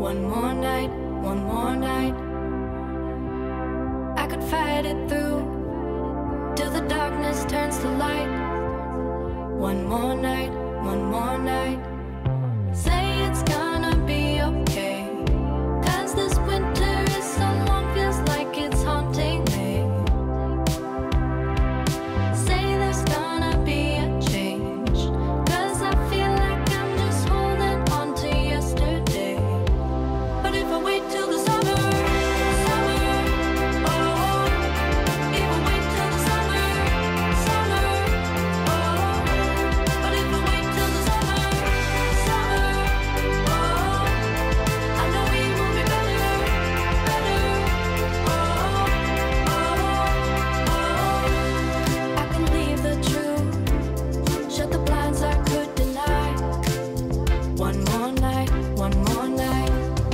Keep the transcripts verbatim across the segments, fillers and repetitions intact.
One more night, one more night. I could fight it through till the darkness turns to light. One more night, one more night. Say it's gonna be okay, 'cause this winter is so long, feels like it's haunting me. Say there's gonna be a change, 'cause I feel like I'm just holding on to yesterday. But if I wait till the summer, summer, oh, if I wait till the summer, summer, oh, but if I wait till the summer, summer, oh, I know we will be better, better, oh, oh, oh. I can leave the truth, shut the blinds I could deny. One more night, one more night.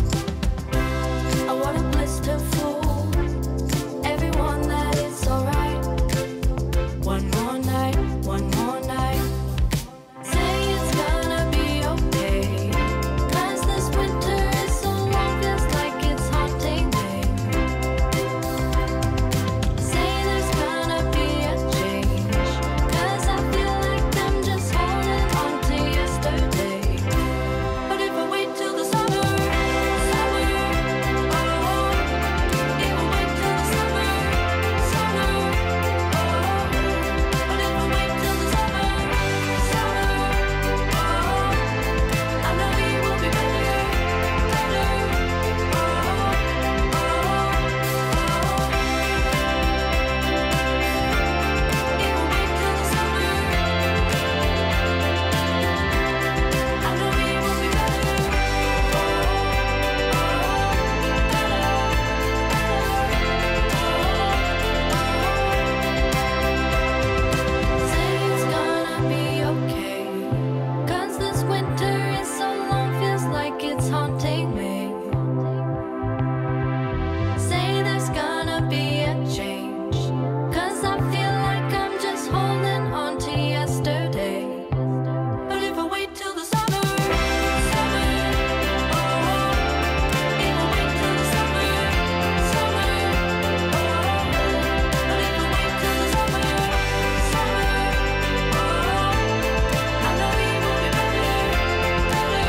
I want a blister full, everyone that it's alright. One more night, one more night. Say it's gonna be okay, 'cause this winter is so long, feels like it's haunting me. Say there's gonna be a change, 'cause I feel like I'm just holding on to yesterday. But if I wait till the summer, summer, oh, if I wait till the summer, summer, oh, but if I wait till the summer, summer, oh, I know we will be better, better, oh, oh, oh. If I wait till the summer, I know we will be better, oh, oh, Say it's gonna be okay, 'cause this winter is so long, feels like it's haunting me. Say there's gonna be a change, 'cause I feel like I'm just holding on to yesterday. But if I wait till the summer, summer, oh, if I wait till the summer, summer, oh, but if I wait till the summer, summer, oh, I know we will be better, better,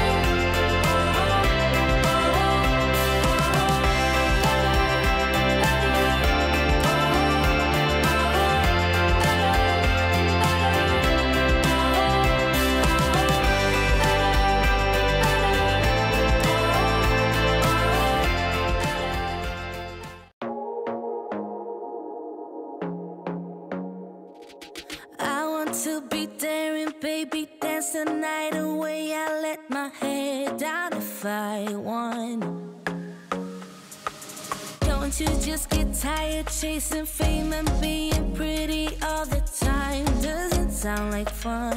I want to be there and baby dance the night away. I let my head down if I won. Don't you just get tired chasing fame and being pretty all the time? Doesn't sound like fun.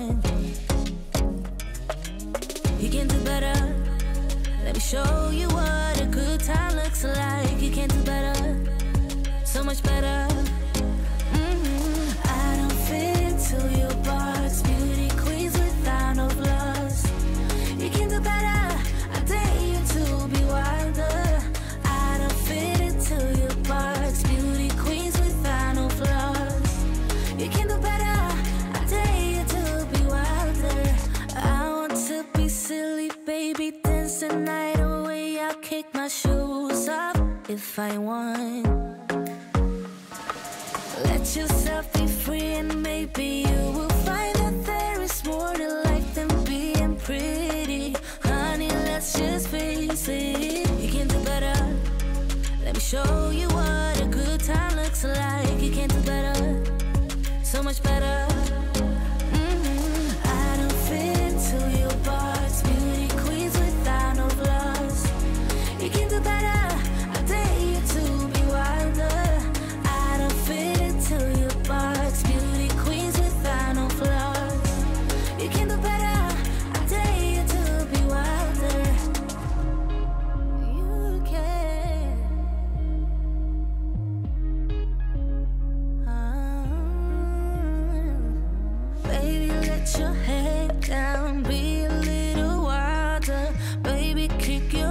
You can do better. Let me show you what a good time looks like. You can do better, so much better. Mhm. I don't fit into your box, beauty queens without no flaws. You can do better. I dare you to be wilder. I don't fit into your box, beauty queens without no flaws. You can do better. I dare you to be wilder. I want to be silly, baby, dance the night away. I'll kick my shoes off if I want. Let yourself be free and maybe you will find that there is more to life than being pretty. Honey, let's just face it. You can do better. Let me show you what a good time looks like. You can do better, so much better. Mhm. I don't fit into your box, beauty queens without no flaws. You can do better. I dare you to be wilder. I don't fit into your box, beauty queens without no flaws. You can do better. I dare you to be wilder. You can. Ah.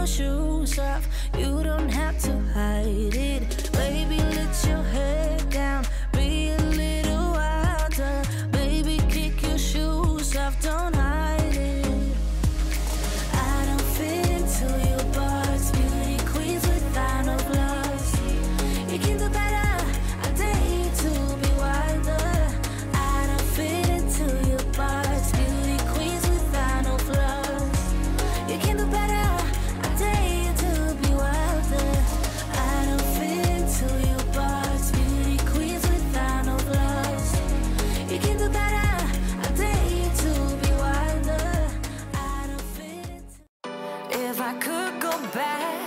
your shoes off. You don't have to hide it. Baby, let your head down. Be a little wilder. Baby, kick your shoes off. Don't hide it. I don't fit into your box. Beauty queens without no flaws. You can do better. I dare you to be wilder. I don't fit into your box. Beauty queens without no flaws. You can do better. I dare you to be wilder. I don't fit into your box. Beauty queens without no flaws. You can do better. I dare you to be wilder. I don't fit into. If I could go back